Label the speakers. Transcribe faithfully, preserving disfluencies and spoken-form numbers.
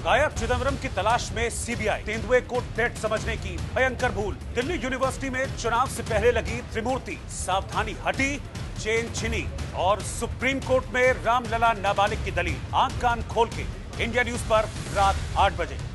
Speaker 1: गायब चिदंबरम की तलाश में सीबीआई, तेंदुए को डेट समझने की भयंकर भूल। दिल्ली यूनिवर्सिटी में चुनाव से पहले लगी त्रिमूर्ति, सावधानी हटी, चेन छिनी और सुप्रीम कोर्ट में रामलला नाबालिग की दलील। आंख कान खोल के इंडिया न्यूज पर रात आठ बजे।